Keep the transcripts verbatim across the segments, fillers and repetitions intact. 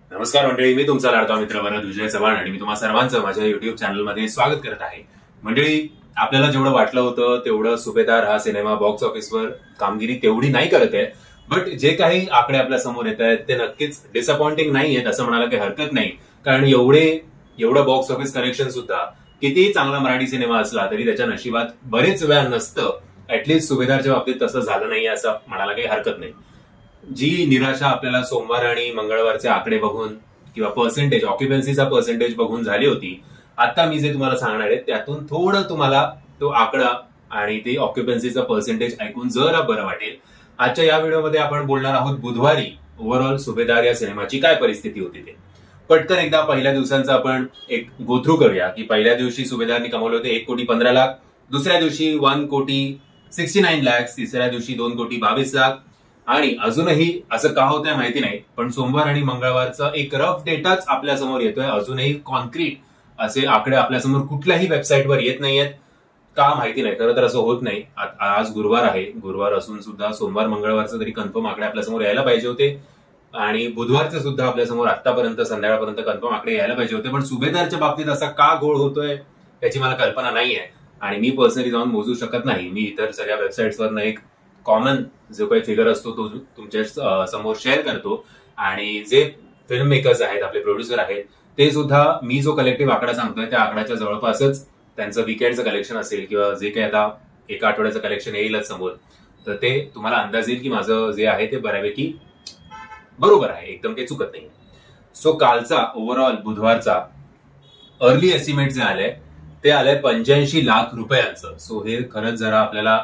नमस्कार मंडळी, मी तुमचा लाडका मित्र वरद विजय चव्हाण आणि मी तुम्हा सर्वांचं माझ्या युट्यूब चॅनलमध्ये स्वागत करत आहे. मंडळी, आपल्याला जेवढं वाटलं होतं तेवढं सुभेदार हा सिनेमा बॉक्स ऑफिसवर कामगिरी तेवढी नाही करत आहे. बट जे काही आकडे आपल्या समोर येत आहेत ते नक्कीच डिसअपॉइंटिंग नाही आहेत असं म्हणायला काही हरकत नाही. कारण एवढे एवढं बॉक्स ऑफिस कलेक्शन सुद्धा कितीही चांगला मराठी सिनेमा असला तरी त्याच्या नशिबात बरेच वेळा नसतं. ऍटलीस्ट सुभेदारच्या बाबतीत तसं झालं नाही असं म्हणायला काही हरकत नाही. जी निराशा आपल्याला सोमवार आणि मंगळवारचे आकडे बघून किंवा पर्सेंटेज ऑक्युपन्सीचा पर्सेंटेज बघून झाली होती, आता मी जे तुम्हाला सांगणार आहे त्यातून थोडं तुम्हाला तो आकडा आणि ते ऑक्युपन्सीचा पर्सेंटेज ऐकून जरा बरं वाटेल. आजच्या या व्हिडिओमध्ये आपण बोलणार आहोत बुधवारी ओव्हरऑल सुभेदार या सिनेमाची काय परिस्थिती होती ते. पटकन एकदा पहिल्या दिवसांचा आपण एक गोथ्रू करूया की पहिल्या दिवशी सुभेदारनी कमवले होते एक कोटी पंधरा लाख, दुसऱ्या दिवशी वन कोटी सिक्स्टी नाईन लाख, तिसऱ्या दिवशी दोन कोटी बावीस लाख आणि अजूनही असं का होतंय माहिती नाही, पण सोमवार आणि मंगळवारचा एक रफ डेटाच आपल्या समोर येतोय. अजूनही कॉन्क्रीट असे आकडे आपल्यासमोर कुठल्याही वेबसाईटवर येत नाहीयेत. का माहिती नाही, खरं तर असं होत नाही. आज गुरुवार आहे, गुरुवार असून सुद्धा सोमवार मंगळवारचा तरी कन्फर्म आकडे आपल्यासमोर यायला पाहिजे होते आणि बुधवारचे सुद्धा आपल्यासमोर आतापर्यंत संध्याकाळपर्यंत कन्फर्म आकडे यायला पाहिजे होते. पण सुभेदारच्या बाबतीत असा का घोळ होतोय याची मला कल्पना नाहीये आणि मी पर्सनली जाऊन मोजू शकत नाही. मी इतर सगळ्या वेबसाईट्सवर एक कॉमन जो काही फिगर असतो तो तुमच्या समोर शेअर करतो आणि जे फिल्म मेकर्स आहेत, आपले प्रोड्युसर आहेत, ते सुद्धा मी जो कलेक्टिव्ह आकडा सांगतोय त्या आकड्याच्या जवळपासच त्यांचं विकेंडचं कलेक्शन असेल किंवा जे काही आता एका आठवड्याचं कलेक्शन येईलच समोर, तर ते तुम्हाला अंदाज येईल की माझं जे आहे ते बऱ्यापैकी बरोबर आहे, एकदम काही चुकत नाही. सो कालचा ओव्हरऑल बुधवारचा अर्ली एस्टिमेट जे आलंय ते आलंय पंच्याऐंशी लाख रुपयांचं. सो हे खरंच जरा आपल्याला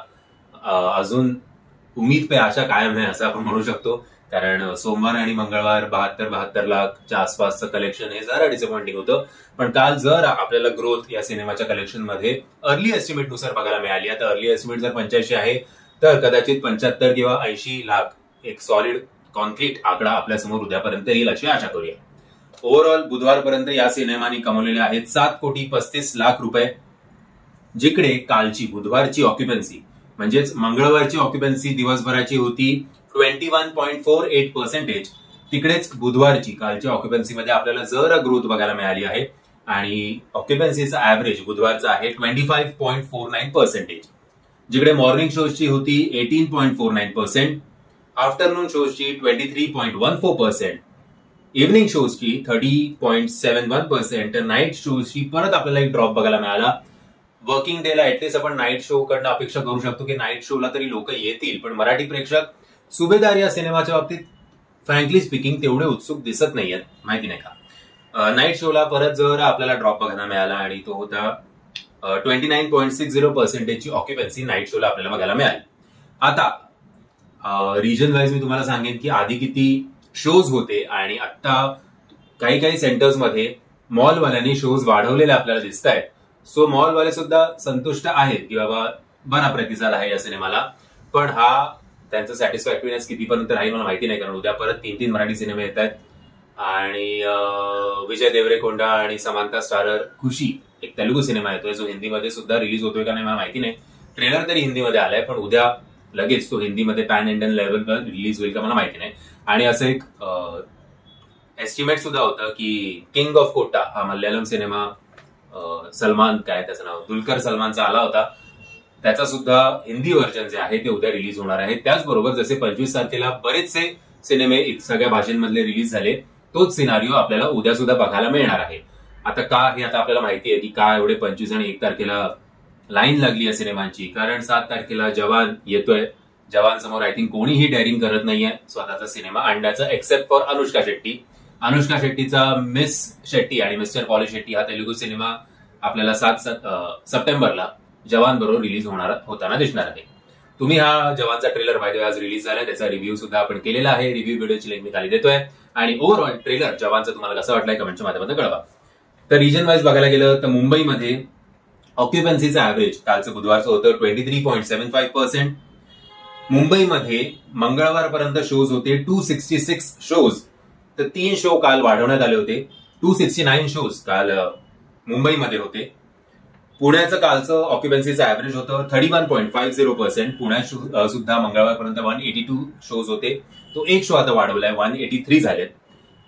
अजून उम्मीद पे आशा कायम आहे असं आपण म्हणू शकतो. कारण सोमवार आणि मंगळवार बहात्तर बहात्तर लाखच्या आसपासचं कलेक्शन हे जरा डिसअपॉइंटिंग होतं. पण काल जर आपल्याला ग्रोथ या सिनेमाच्या कलेक्शन मध्ये अर्ली एस्टिमेट नुसार बघायला मिळाली. आता अर्ली एस्टिमेट जर पंच्याऐंशी आहे तर कदाचित पंच्याहत्तर किंवा ऐंशी लाख एक सॉलिड कॉन्क्रीट आकडा आपल्यासमोर उद्यापर्यंत येईल अशी आशा करूया. ओव्हरऑल बुधवारपर्यंत या सिनेमाने कमवलेले आहेत सात कोटी पस्तीस लाख रुपये, जिकडे कालची बुधवारची ऑक्युपन्सी म्हणजेच मंगळवारची ऑक्युपन्सी दिवसभराची होती twenty one point four eight percentage. तिकडेच बुधवारची कालच्या ऑक्युपन्सीमध्ये आपल्याला जरा ग्रोथ बघायला मिळाली आहे आणि ऑक्युपन्सीचा ऍव्हरेज बुधवारचा आहे twenty five point four nine percentage, जिकडे मॉर्निंग शोजची होती eighteen point four nine percent, afternoon शोजची twenty three point one four percent, evening शोजची thirty point seven one percent, तर नाईट शोजची परत आपल्याला एक ड्रॉप बघायला मिळाला. वर्किंग डेला ऍटलीस्ट आपण नाईट शो कडनं अपेक्षा करू शकतो की नाईट शोला तरी लोक येतील, पण मराठी प्रेक्षक सुभेदार या सिनेमाच्या बाबतीत फ्रँकली स्पीकिंग तेवढे उत्सुक दिसत नाहीयेत, माहिती नाही का. नाईट शोला परत जर आपल्याला ड्रॉप बघायला मिळाला आणि तो होता twenty nine point six zero पर्सेंटेजची ऑक्युपन्सी नाईट शोला आपल्याला बघायला मिळाली. आता रिजन वाईज मी तुम्हाला सांगेन की आधी किती शोज होते आणि आता काही काही सेंटर्समध्ये मॉलवाल्यांनी शोज वाढवलेले आपल्याला दिसत आहेत. सो मॉलवाले सुद्धा संतुष्ट आहेत की बाबा बरा प्रतिसाद आहे या सिनेमाला. पण हा त्यांचं सॅटिस्फॅक्टरीनेस कितीपर्यंत राहील मला माहिती नाही, कारण उद्या परत तीन तीन मराठी सिनेमे येत आहेत आणि विजय देवरेकोंडा आणि समांता स्टारर खुशी एक तेलुगू सिनेमा येतोय जो हिंदीमध्ये सुद्धा रिलीज होतोय का नाही मला माहिती नाही. ट्रेलर तरी हिंदीमध्ये आलाय, पण उद्या लगेच तो हिंदीमध्ये पॅन इंडियन लेवलवर रिलीज होईल का मला माहिती नाही. आणि असं एक एस्टिमेट सुद्धा होतं की किंग ऑफ कोटा हा मल्याळम सिनेमा सलमान काय त्याचं नाव दुलकर सलमानचा आला होता, त्याचा सुद्धा हिंदी व्हर्जन जे आहे ते उद्या रिलीज होणार आहे. त्याचबरोबर जसे पंचवीस तारखेला बरेचसे सिनेमे सगळ्या भाषांमधले रिलीज झाले, तोच सिनारिओ आपल्याला उद्या सुद्धा बघायला मिळणार आहे. आता का हे आता आपल्याला माहिती आहे की का एवढे पंचवीस आणि एक तारखेला लाईन लागली या सिनेमांची, कारण सात तारखेला जवान येतोय. जवान समोर आय थिंक कोणीही डेअरिंग करत नाहीये स्वतःचा सिनेमा आणण्याचा एक्सेप्ट फॉर अनुष्का शेट्टी. अनुष्का शेट्टीचा मिस शेट्टी आणि मिस्टर पॉली शेट्टी हा तेलुगू सिनेमा आपल्याला सात सप्टेंबरला जवान बरोबर रिलीज होणार होताना दिसणार आहे. तुम्ही हा जवानचा ट्रेलर पाहिजे आज रिलीज झालाय, त्याचा रिव्ह्यू सुद्धा आपण केलेला आहे. रिव्ह्यू व्हिडिओची लिंक मी खाली देतोय आणि ओव्हरऑल ट्रेलर जवानचा तुम्हाला कसं वाटलंय कमेंटच्या माध्यमातून कळवा. तर रिजन वाईज बघायला गेलं तर मुंबईमध्ये ऑक्युपन्सीचा ऍव्हरेज कालचं बुधवारचं होतं twenty three point seven five percent. मुंबईमध्ये मंगळवारपर्यंत शोज होते टू सिक्स्टी सिक्स शोज, तर तीन शो काल वाढवण्यात आले होते. टू सिक्स्टी नाईन शोज काल मुंबईमध्ये होते. पुण्याचं कालचं ऑक्युपन्सीचं ऍव्हरेज होतं thirty one point five zero percent. पुण्यात सुद्धा मंगळवारपर्यंत वन एटी टू शोज होते, तो एक शो आता वाढवलाय, वन एटी थ्री झालेत.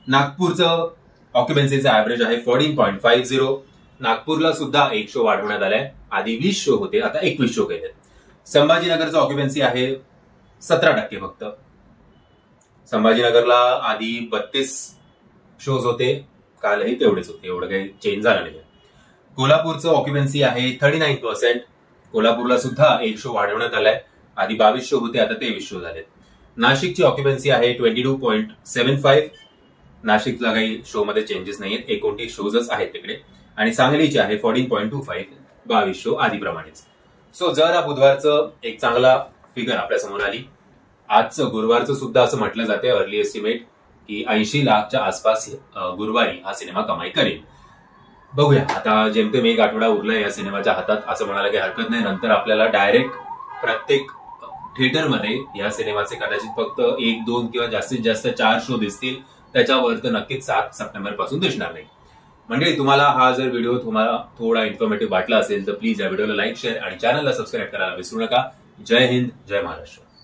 नागपूरचं ऑक्युपन्सीचा ऍव्हरेज आहे फोर्टीन पॉईंट फाईव्ह झिरो. नागपूरला सुद्धा एक शो वाढवण्यात आलाय. आधी वीस शो होते, आता एकवीस शो केले. संभाजीनगरचं ऑक्युपन्सी आहे सतरा टक्के फक्त. संभाजीनगरला आधी बत्तीस शोज होते, कालही तेवढेच होते, एवढं काही चेंज झालं नाही. कोल्हापूरचं ऑक्युपन्सी आहे थर्टी नाईन पर्सेंट. कोल्हापूरला सुद्धा एक शो वाढवण्यात आलाय. आधी बावीस शो होते, आता तेवीस शो झाले. नाशिकची ऑक्युपन्सी आहे twenty two point seven five. नाशिकला काही शो मध्ये चेंजेस नाहीयेत, एकोणतीस शोजच आहेत तिकडे. आणि सांगलीची आहे फोर्टीन पॉईंट टू फाईव्ह, बावीस शो आधीप्रमाणेच. सो जर हा बुधवारचं एक चांगला फिगर आपल्या समोर आली. आजचं गुरुवारचं सुद्धा असं म्हटलं जाते अर्ली एस्टिमेट की ऐंशी लाखच्या आसपास गुरुवारी हा सिनेमा कमाई करेल. बघूया, आता जेमतेम एक आठवडा उरलाय या सिनेमाच्या हातात असं म्हणायला काही हरकत नाही. नंतर आपल्याला डायरेक्ट प्रत्येक थिएटरमध्ये या सिनेमाचे कदाचित फक्त एक दोन किंवा जास्तीत जास्त चार शो दिसतील. त्याच्यावर तर नक्कीच सात सप्टेंबर पासून दिसणार नाही. म्हणजे तुम्हाला हा जर व्हिडिओ तुम्हाला थोडा इन्फॉर्मेटिव्ह वाटला असेल तर प्लीज या व्हिडिओला लाईक, शेअर आणि चॅनलला सबस्क्राईब करायला विसरू नका. जय हिंद, जय महाराष्ट्र.